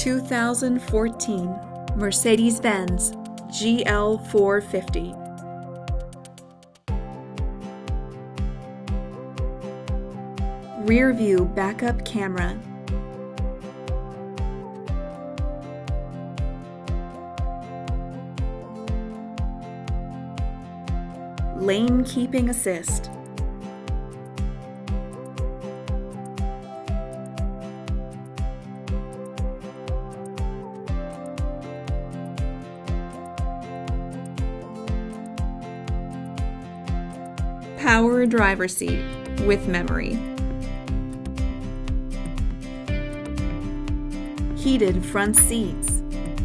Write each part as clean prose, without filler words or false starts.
2014 Mercedes-Benz GL450. Rear view backup camera. Lane keeping assist. Power driver seat with memory. Heated front seats.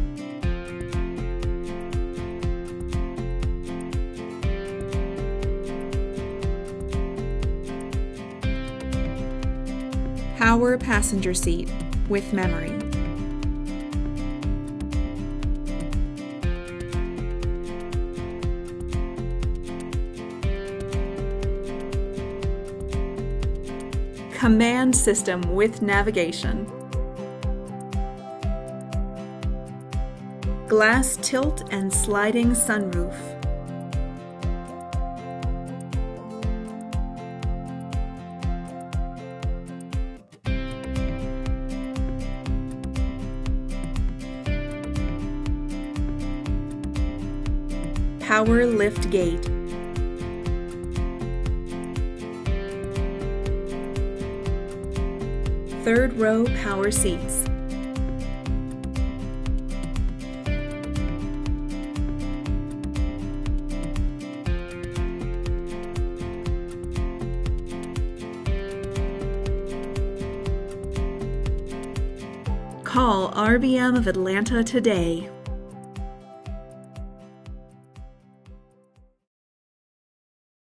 Power passenger seat with memory. Command system with navigation. Glass tilt and sliding sunroof. Power lift gate. Third row power seats. Call RBM of Atlanta today.